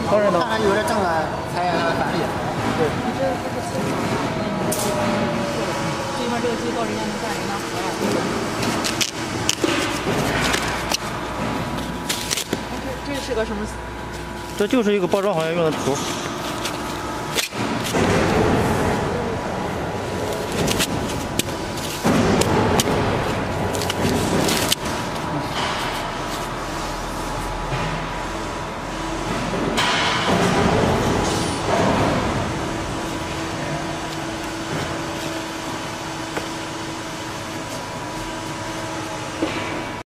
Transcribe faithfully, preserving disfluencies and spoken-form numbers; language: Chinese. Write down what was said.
当然了。 看着有点正了，才反力。 对。 你这这个情况，这一块这个机到人家能干人家活呀。这这是个什么？ 这就是一个包装行业用的图。